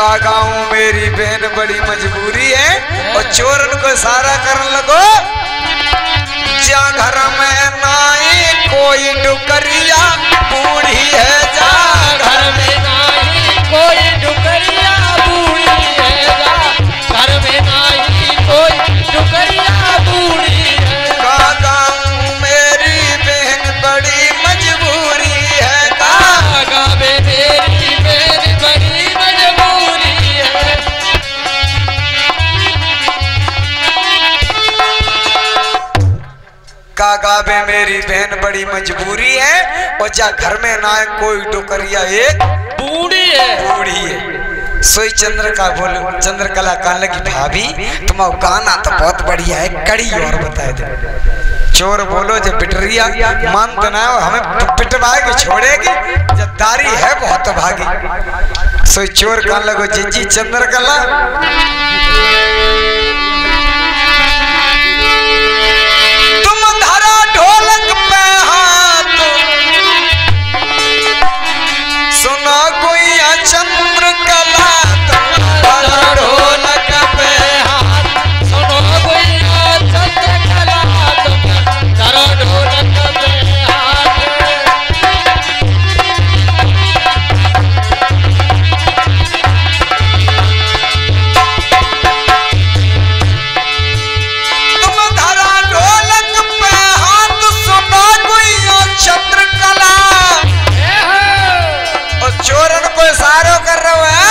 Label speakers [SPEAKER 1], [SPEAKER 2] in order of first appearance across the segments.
[SPEAKER 1] का गाऊं मेरी बहन बड़ी मजबूरी है और चोरन को सारा करने लगो। जा घर में नाई कोई डुकरिया बूढ़ी है, जा
[SPEAKER 2] घर में नाई कोई डुकरिया बूढ़ी है, जा घर में नाई कोई डुकरिया बूढ़ी है।
[SPEAKER 1] का गाऊं मेरी बहन बड़ी मजबूरी है,
[SPEAKER 2] का गावे मेरी बहन बड़ी मजबूरी है।
[SPEAKER 1] का गावे मेरी बहन बड़ी मजबूरी है और जा घर में ना कोई डुकरिया एक
[SPEAKER 2] बूढ़ी है,
[SPEAKER 1] बूढ़ी है। सोई चंद्र का बोलो, चंद्रकला कहने लगी भाभी तुम्हारा गाना तो बहुत बढ़िया है, कड़ी और बताए दे। चोर बोलो जब पिटरिया मान तो ना हमें पिटवा के छोड़ेगी, जब दारी है बहुत भागी। सोई चोर कहने लगो जी चंद्रकला चंद्रकला
[SPEAKER 2] ढोलक पे हाथ सुनो गुइया चंद्रकला तुम करो ढोलक पे हाथ।
[SPEAKER 1] तुम धरा ढोलक पे हाथ सुनो गुइया चंद्रकला। और चोरन को इशारो कर रहे है,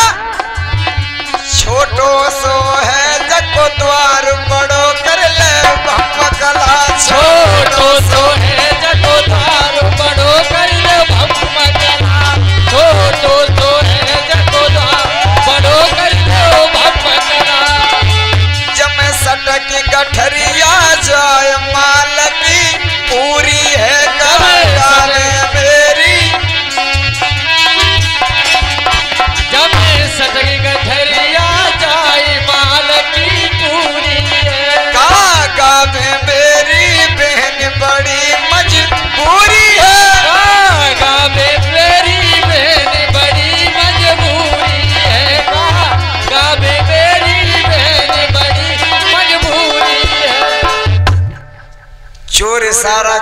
[SPEAKER 1] छोटो सो है जको द्वार बड़ो कर ले भमकला।
[SPEAKER 2] छोटो सो है जको द्वार बड़ो कर ले भमकला। छोटो सो है जको द्वार बड़ो कर ले भमकला।
[SPEAKER 1] जब सटक गठरिया जाय मालकी पूरी है गाने मेरी।
[SPEAKER 2] जब सटक गठरिया जाय मालकी पूरी है।
[SPEAKER 1] का गावे मेरी बहन बड़ी मजबूरी है।
[SPEAKER 2] का गावे मेरी बहन बड़ी मजबूरी है। का गावे मेरी बहन बड़ी मजबूरी है।
[SPEAKER 1] चोर इशारा